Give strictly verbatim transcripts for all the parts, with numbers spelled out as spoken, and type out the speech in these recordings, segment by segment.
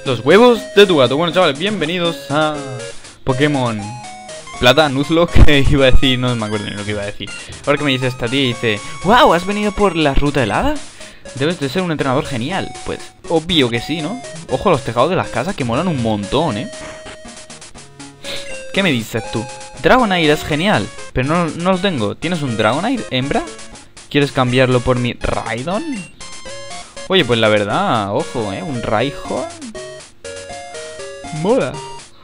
Los huevos de tu gato. Bueno, chavales, bienvenidos a Pokémon Plata, Nuzlocke, que iba a decir, no me acuerdo ni lo que iba a decir. Ahora que me dice esta tía y dice: wow, ¿has venido por la ruta helada? Debes de ser un entrenador genial. Pues, obvio que sí, ¿no? Ojo a los tejados de las casas que molan un montón, ¿eh? ¿Qué me dices tú? Dragonite es genial, pero no, no lo tengo. ¿Tienes un Dragonite, hembra? ¿Quieres cambiarlo por mi Raidon? Oye, pues la verdad, ojo, ¿eh? Un Raiho mola.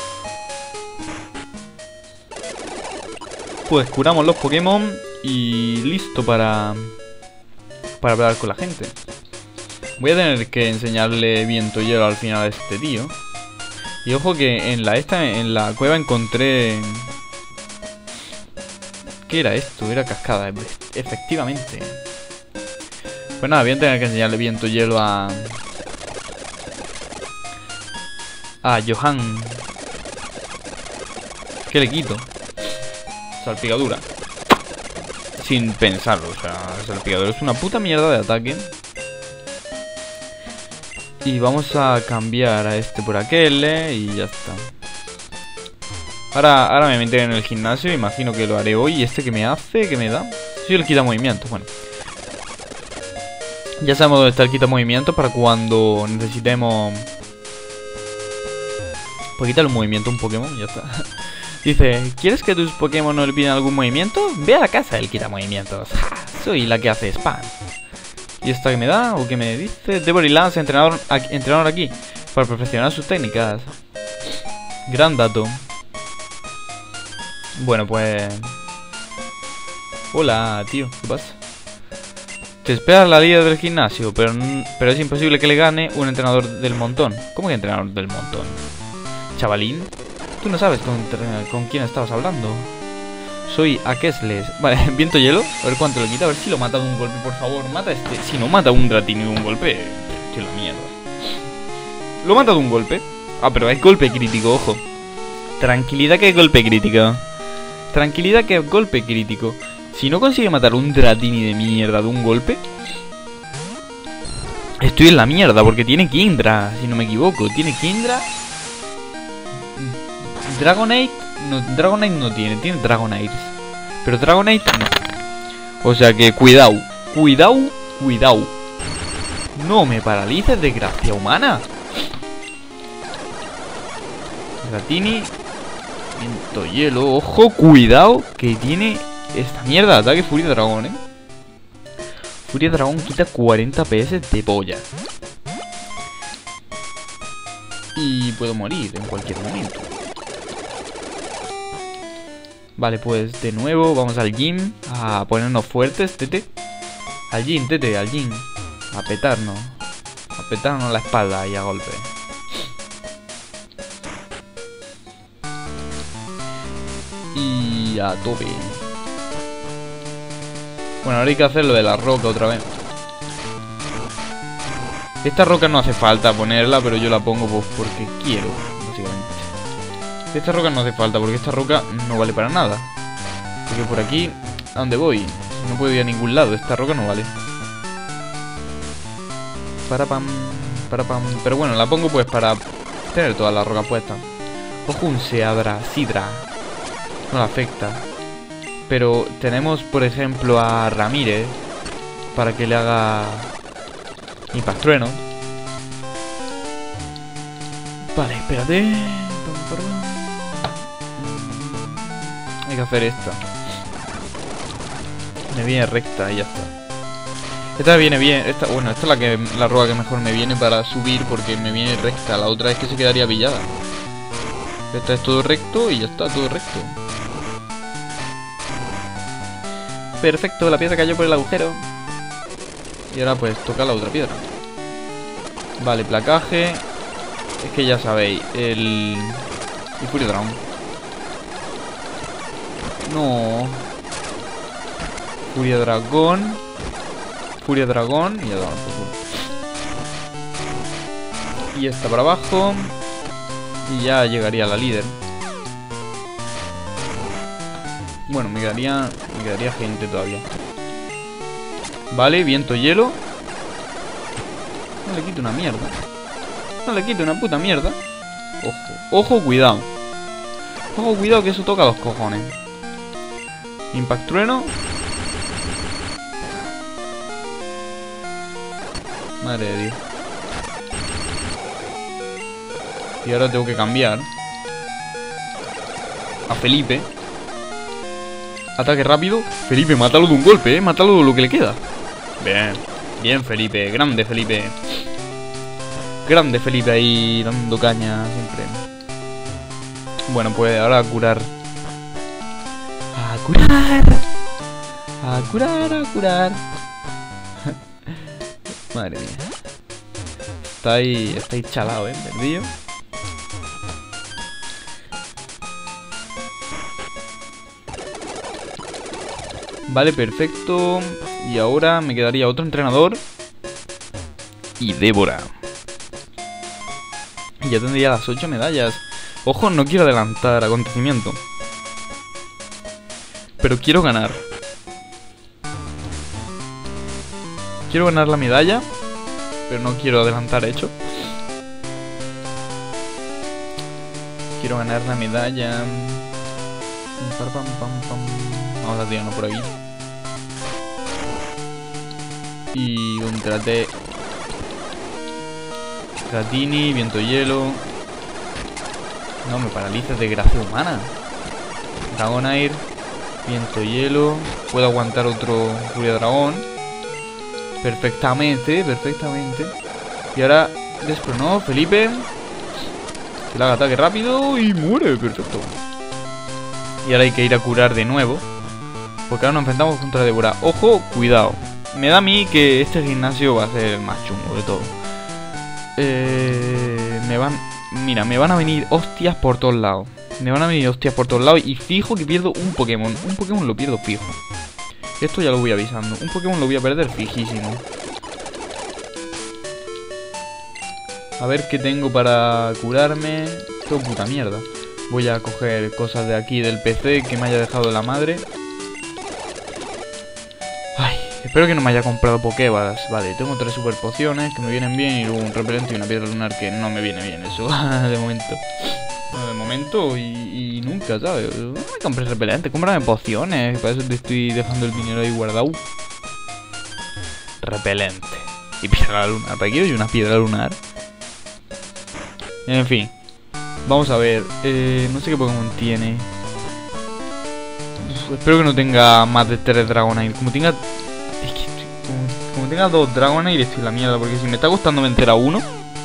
Pues curamos los Pokémon y listo para para hablar con la gente. Voy a tener que enseñarle viento hielo al final a este tío. Y ojo que en la esta en la cueva encontré... ¿Qué era esto? Era cascada, efectivamente. Pues nada, voy a tener que enseñarle viento hielo a... A Johan. ¿Qué le quito? Salpicadura. Sin pensarlo, o sea, salpicadura es una puta mierda de ataque. Y vamos a cambiar a este por aquel, ¿eh? Y ya está. Ahora, ahora me meteré en el gimnasio, imagino que lo haré hoy. ¿Y este que me hace? ¿Qué me da? Sí, el quita movimiento, bueno. Ya sabemos dónde está el quita movimiento para cuando necesitemos... Pues quitar el movimiento a un Pokémon y ya está. Dice: ¿quieres que tus Pokémon no olviden algún movimiento? Ve a la casa del quita movimientos. ¡Ja! Soy la que hace spam. ¿Y esta que me da? ¿O qué me dice? Devory Lance, entrenador, entrenador aquí, para perfeccionar sus técnicas. Gran dato. Bueno, pues... Hola, tío, ¿qué pasa? Te espera la líder del gimnasio, pero, pero es imposible que le gane un entrenador del montón. ¿Cómo que entrenador del montón? Chavalín, tú no sabes con, con quién estabas hablando. Soy Aquesles. Vale, viento hielo. A ver cuánto le quita. A ver si lo mata de un golpe, por favor. Mata este. Si no mata un Dratini de un golpe. Tío, la mierda. Lo mata de un golpe. Ah, pero es golpe crítico, ojo. Tranquilidad que es golpe crítico. Tranquilidad que es golpe crítico. Si no consigue matar un Dratini de mierda de un golpe, estoy en la mierda, porque tiene Kindra, si no me equivoco. Tiene Kindra. Dragonite no, Dragonite no tiene, tiene Dragonites. Pero Dragonite no. O sea que cuidado, cuidado, cuidado. No me paralices, desgracia humana. Dratini, viento hielo, ojo, cuidado, que tiene esta mierda de ataque Furia Dragón, eh. Furia Dragón quita cuarenta P S de polla. Y puedo morir en cualquier momento. Vale, pues de nuevo vamos al gym a ponernos fuertes, tete. Al gym, tete, al gym. A petarnos. A petarnos la espalda y a golpe. Y a tope. Bueno, ahora hay que hacer lo de la roca otra vez. Esta roca no hace falta ponerla, pero yo la pongo pues porque quiero, básicamente. Esta roca no hace falta porque esta roca no vale para nada. Porque por aquí, ¿a dónde voy? No puedo ir a ningún lado, esta roca no vale. Para pam, para pam. Pero bueno, la pongo pues para tener todas las rocas puestas. Ojo, un Seadra, Sidra. No le afecta. Pero tenemos, por ejemplo, a Ramírez para que le haga Impactrueno. Vale, espérate. Hay que hacer esta. Me viene recta y ya está. Esta me viene bien. Esta, bueno, esta es la que la roca que mejor me viene para subir porque me viene recta. La otra es que se quedaría pillada. Esta es todo recto y ya está, todo recto. Perfecto, la piedra cayó por el agujero. Y ahora pues toca la otra piedra. Vale, placaje. Es que ya sabéis, el... El Furia Dragón. No. Furia Dragón. Furia Dragón. Y ya damos por culo. Y esta para abajo. Y ya llegaría la líder. Bueno, me quedaría... Me quedaría gente todavía. Vale, viento hielo. No le quito una mierda. No le quite una puta mierda. Ojo, ojo, cuidado. Ojo, cuidado que eso toca los cojones. Impact trueno. Madre de Dios. Y ahora tengo que cambiar a Felipe. Ataque rápido. Felipe, mátalo de un golpe, eh. Mátalo de lo que le queda. Bien. Bien, Felipe. Grande, Felipe. Grande, Felipe ahí dando caña siempre. Bueno, pues ahora a curar. A curar. A curar, a curar. Madre mía. Está ahí, está ahí chalado, eh, perdido. Vale, perfecto. Y ahora me quedaría otro entrenador. Y Débora. Y ya tendría las ocho medallas. Ojo, no quiero adelantar acontecimiento. Pero quiero ganar. Quiero ganar la medalla. Pero no quiero adelantar hecho. Quiero ganar la medalla. Vamos a tirarnos por aquí. Y contraté Dratini, viento hielo. No, me paraliza de gracia humana. Dragonair, viento hielo. Puedo aguantar otro furia dragón. Perfectamente, perfectamente. Y ahora despronó Felipe. Se le haga ataque rápido y muere, perfecto. Y ahora hay que ir a curar de nuevo. Porque ahora nos enfrentamos contra Débora. Ojo, cuidado. Me da a mí que este gimnasio va a ser el más chungo de todo. Eh, me van... Mira, me van a venir hostias por todos lados. Me van a venir hostias por todos lados. Y fijo que pierdo un Pokémon. Un Pokémon lo pierdo fijo. Esto ya lo voy avisando. Un Pokémon lo voy a perder fijísimo. A ver qué tengo para curarme. Esto puta mierda. Voy a coger cosas de aquí del P C que me haya dejado la madre. Ay, espero que no me haya comprado Pokéballs. Vale, tengo tres super pociones que me vienen bien. Y luego un repelente y una piedra lunar que no me viene bien eso. De momento. No, de momento y, y nunca, ¿sabes? No me compres repelente, cómprame pociones. Para eso te estoy dejando el dinero ahí guardado. Repelente. Y piedra lunar. ¿Para qué quiero yo una piedra lunar? En fin. Vamos a ver. Eh, no sé qué Pokémon tiene. Uf, espero que no tenga más de tres Dragonair. Como tenga... Es que, como, como tenga dos Dragonair estoy en la mierda. Porque si me está costando vencer a uno...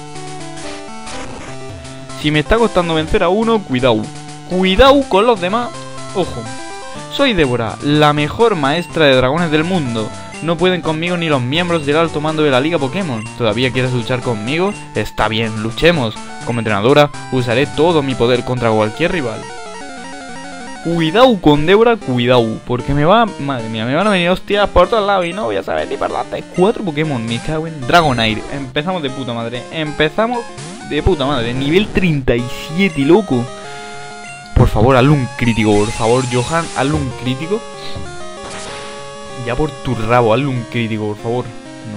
Si me está costando vencer a uno, cuidado. Cuidado con los demás. Ojo. Soy Débora, la mejor maestra de dragones del mundo. No pueden conmigo ni los miembros del alto mando de la Liga Pokémon. ¿Todavía quieres luchar conmigo? Está bien, luchemos. Como entrenadora, usaré todo mi poder contra cualquier rival. Cuidado con Débora, cuidado. Porque me va... Madre mía, me van a venir hostias por todos lados y no voy a saber ni para dónde. Cuatro Pokémon, me cago en Dragonair. Empezamos de puta madre. Empezamos... De puta madre, nivel treinta y siete, loco. Por favor, hazle un crítico. Por favor, Johan, hazle un crítico. Ya por tu rabo, hazle un crítico, por favor.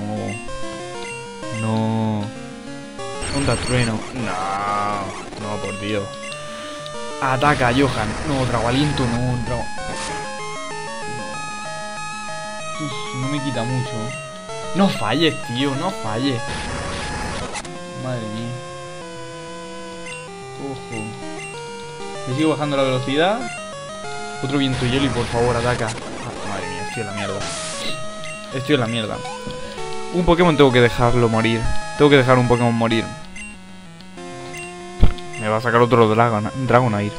No. No. Onda trueno. No. No, por Dios. Ataca, Johan. No, trago aliento, no. Trago... No. Uf, no me quita mucho. No falles, tío, no falles. Madre mía. Ojo. Le sigo bajando la velocidad. Otro viento hielo y por favor ataca. Ah, madre mía, estoy en la mierda. Estoy en la mierda. Un Pokémon tengo que dejarlo morir. Tengo que dejar un Pokémon morir. Me va a sacar otro Dragon, Dragonair.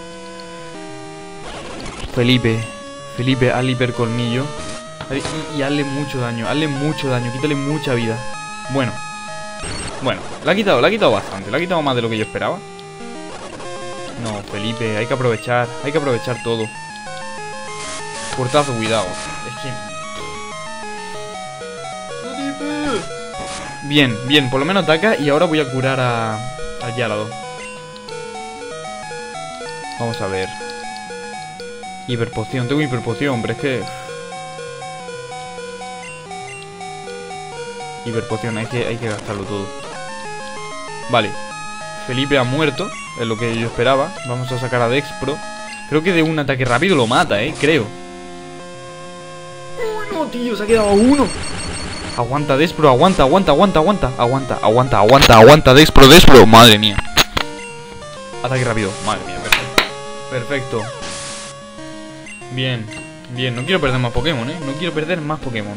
Felipe. Felipe, al hipercolmillo. Y, y hazle mucho daño. Hazle mucho daño. Quítale mucha vida. Bueno. Bueno, la ha quitado, la ha quitado bastante. La ha quitado más de lo que yo esperaba. No, Felipe, hay que aprovechar. Hay que aprovechar todo. Portazo, cuidado. Es que... ¡Felipe! Bien, bien, por lo menos ataca. Y ahora voy a curar a... a Gyarados. Vamos a ver. Hiperpoción, tengo hiperpoción, pero es que... Hiperpoción, hay que, hay que gastarlo todo. Vale, Felipe ha muerto, es lo que yo esperaba. Vamos a sacar a Dexpro. Creo que de un ataque rápido lo mata, eh, creo. Uy, no, tío, se ha quedado a uno. Aguanta, Dexpro, aguanta, aguanta, aguanta, aguanta. Aguanta, aguanta, aguanta, aguanta, Dexpro, Dexpro. Madre mía. Ataque rápido, madre mía, perfecto. Perfecto. Bien, bien, no quiero perder más Pokémon, eh. No quiero perder más Pokémon.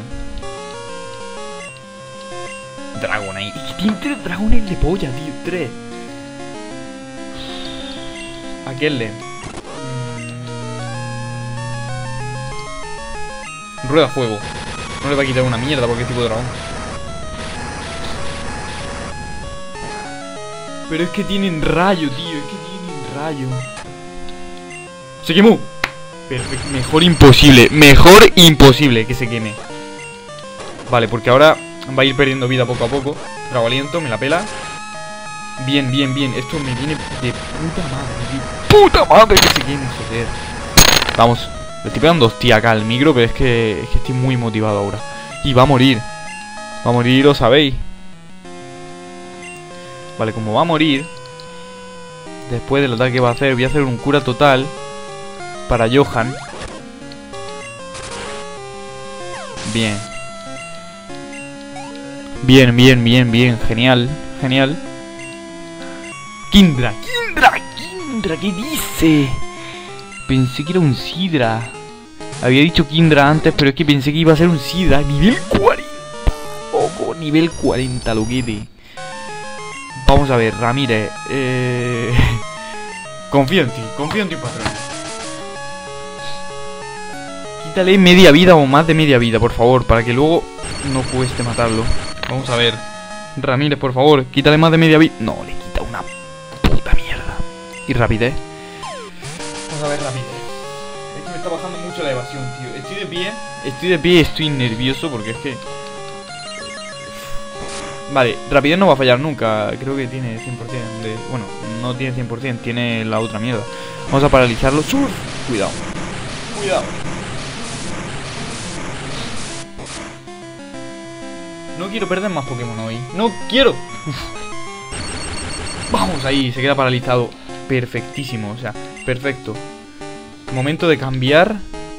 Dragonite. Es que tiene tres Dragonite de polla, tío. Tres. Aquel le. Rueda fuego. No le va a quitar una mierda porque es tipo dragón. Pero es que tienen rayo, tío. Es que tienen rayo. Se quemó. Perfecto. Mejor imposible. Mejor imposible que se queme. Vale, porque ahora va a ir perdiendo vida poco a poco. Trago aliento, me la pela. Bien, bien, bien. Esto me viene de puta madre, tío. Puta madre que se queme, joder. Vamos. Le estoy pegando hostia acá al micro, pero es que, es que estoy muy motivado ahora. Y va a morir. Va a morir, lo sabéis. Vale, como va a morir, después del ataque que va a hacer, voy a hacer un cura total para Johan. Bien. Bien, bien, bien, bien. Genial, genial. Kindra, Kindra, Kindra, ¿qué dice? Pensé que era un Sidra. Había dicho Kindra antes, pero es que pensé que iba a ser un Sidra. Nivel cuarenta. Ojo, nivel cuarenta, loquete. Vamos a ver, Ramírez. Eh... Confío en ti, confío en ti, patrón. Quítale media vida o más de media vida, por favor, para que luego no cueste matarlo. Vamos a ver. Ramírez, por favor, quítale más de media vida. No, le quita una puta mierda. Y rapidez. Vamos a ver, rapidez. Es que me está bajando mucho la evasión, tío. Estoy de pie. Estoy de pie y estoy nervioso porque es que... Vale, rapidez no va a fallar nunca. Creo que tiene cien por cien de... Bueno, no tiene cien por cien, tiene la otra mierda. Vamos a paralizarlo. ¡Surf! Cuidado. Cuidado. No quiero perder más Pokémon hoy. ¡No quiero! Uf. Vamos ahí, se queda paralizado. Perfectísimo, o sea, perfecto. Momento de cambiar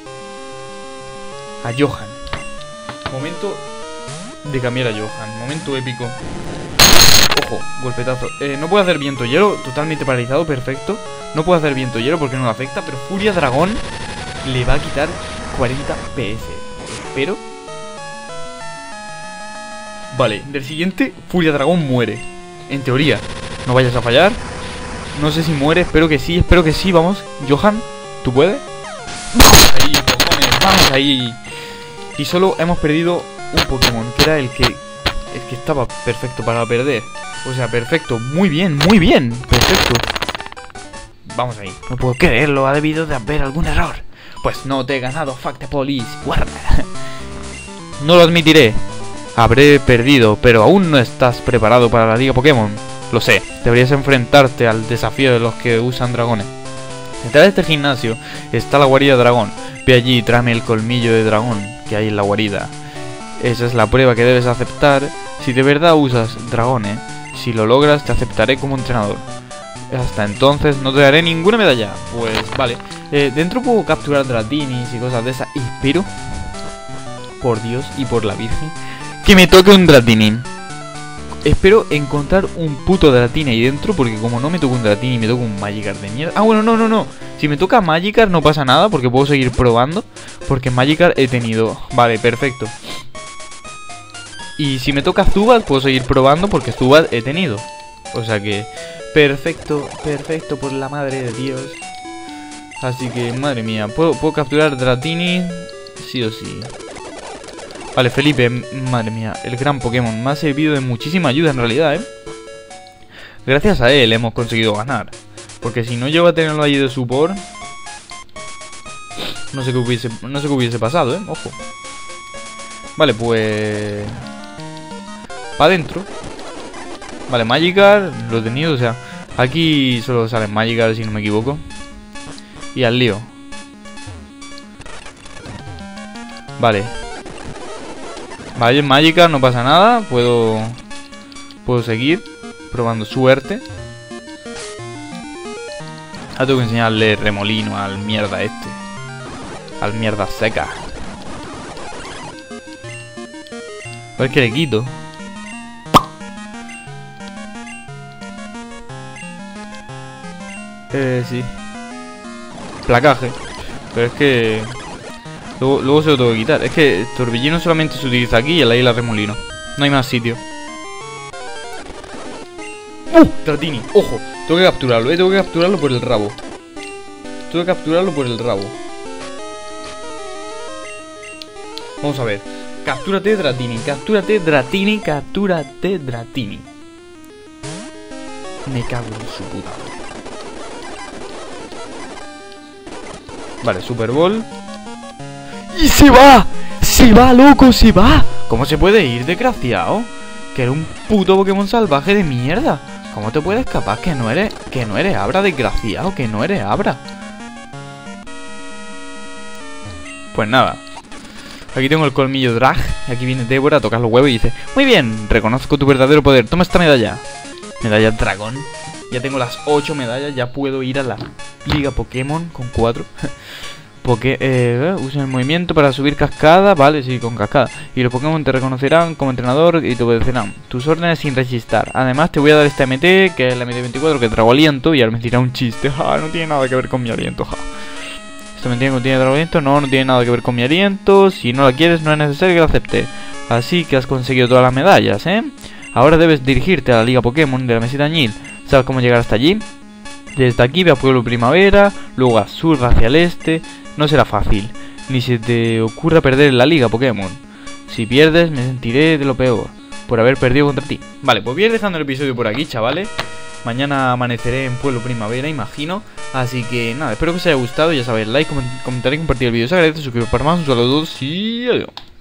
a Johan. Momento de cambiar a Johan. Momento épico. Ojo, golpetazo. Eh, no puedo hacer viento hielo, totalmente paralizado, perfecto. No puedo hacer viento hielo porque no le afecta, pero Furia Dragón le va a quitar cuarenta P S. Espero. Vale, del siguiente, Furia Dragón muere. En teoría, no vayas a fallar. No sé si muere, espero que sí, espero que sí, vamos. Johan, ¿tú puedes? Vamos ahí, cojones, vamos ahí. Y solo hemos perdido un Pokémon, que era el que el que estaba perfecto para perder. O sea, perfecto, muy bien, muy bien, perfecto. Vamos ahí. No puedo creerlo, ha debido de haber algún error. Pues no te he ganado, fuck the police, guarda. No lo admitiré. Habré perdido, pero aún no estás preparado para la Liga Pokémon. Lo sé, deberías enfrentarte al desafío de los que usan dragones. Detrás de este gimnasio está la guarida dragón. Ve allí y tráeme el colmillo de dragón que hay en la guarida. Esa es la prueba que debes aceptar si de verdad usas dragones. Si lo logras, te aceptaré como entrenador. Hasta entonces no te daré ninguna medalla. Pues vale. Eh, dentro puedo capturar Dratinis y cosas de esas. Espero, por Dios y por la Virgen, que me toque un Dratini. Espero encontrar un puto Dratini ahí dentro, porque como no me toca un Dratini, me toca un Magikarp de mierda. Ah, bueno, no, no, no. Si me toca Magikarp no pasa nada, porque puedo seguir probando. Porque Magikarp he tenido. Vale, perfecto. Y si me toca Zubat, puedo seguir probando, porque Zubat he tenido. O sea que... Perfecto, perfecto, por la madre de Dios. Así que, madre mía, ¿puedo, puedo capturar Dratini? Sí o sí. Vale, Felipe, madre mía, el gran Pokémon. Me ha servido de muchísima ayuda en realidad, ¿eh? Gracias a él hemos conseguido ganar. Porque si no llego a tenerlo allí de support, no sé qué hubiese, no sé qué hubiese pasado, ¿eh? Ojo. Vale, pues... para adentro. Vale, Magikarp lo he tenido, o sea... Aquí solo salen Magikarp, si no me equivoco. Y al lío. Vale. Vale, Magikarp, no pasa nada. Puedo... Puedo seguir probando suerte. Ahora tengo que enseñarle remolino al mierda este. Al mierda seca. A ver qué le quito. Eh, sí. Placaje. Pero es que... Luego, luego se lo tengo que quitar. Es que torbellino solamente se utiliza aquí y en la isla remolino. No hay más sitio. ¡Uh! Dratini, ojo. Tengo que capturarlo, eh. Tengo que capturarlo por el rabo. Tengo que capturarlo por el rabo. Vamos a ver. Captúrate Dratini, captúrate Dratini, captúrate Dratini. Me cago en su puta. Vale, Super Bowl. ¡Y se va! ¡Se va, loco! ¡Se va! ¿Cómo se puede ir, desgraciado? Que eres un puto Pokémon salvaje de mierda. ¿Cómo te puedes escapar? Que no eres... Que no eres Abra, desgraciado. Que no eres Abra. Pues nada. Aquí tengo el colmillo drag. Aquí viene Débora a tocar los huevos y dice: muy bien, reconozco tu verdadero poder. Toma esta medalla. Medalla dragón. Ya tengo las ocho medallas. Ya puedo ir a la Liga Pokémon con cuatro. Porque eh, usa el movimiento para subir cascada. Vale, sí, con cascada. Y los Pokémon te reconocerán como entrenador y te obedecerán tus órdenes sin resistir. Además te voy a dar esta M T, que es la M T veinticuatro, que trago aliento. Y ahora me dirá un chiste. Ja, no tiene nada que ver con mi aliento. Ja. Esto me tiene que tiene trago aliento. No, no tiene nada que ver con mi aliento. Si no la quieres, no es necesario que la acepte. Así que has conseguido todas las medallas, ¿eh? Ahora debes dirigirte a la Liga Pokémon de la Meseta Añil. ¿Sabes cómo llegar hasta allí? Desde aquí ve a Pueblo Primavera, luego a sur hacia el este. No será fácil, ni se te ocurra perder en la Liga Pokémon. Si pierdes, me sentiré de lo peor por haber perdido contra ti. Vale, pues voy a ir dejando el episodio por aquí, chavales. Mañana amaneceré en Pueblo Primavera, imagino. Así que nada, espero que os haya gustado. Ya sabéis, like, comentar y compartir el vídeo. Se agradece, suscribiros para más. Un saludo y adiós.